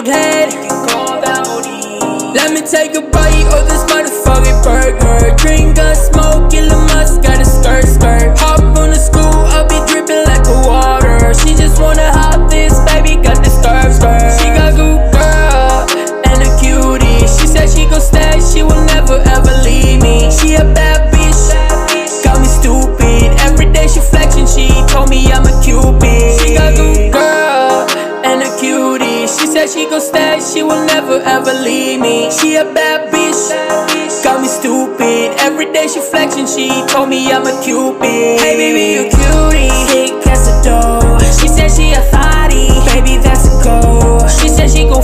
cold head. Let me take a bite of this motherfucking burger. Drink and smoke, Elon Musk got a skirt. Hop on the school, I'll be dripping like a water. She just wanna hop this, baby, got the skirt. She got a good girl and a cutie. She said she gon' stay, she will never ever leave me. She a bad bitch, got me stupid. Every day she flexing, she told me I'm a cupid. She got a good girl and a cutie. She said she gon' stay, she will never ever leave me. She a bad bitch, got me stupid. Every day she flexing, she told me I'm a cupid. Hey baby, you cutie, thick as a dough. She said she a thotty, baby that's a go. She said she gon'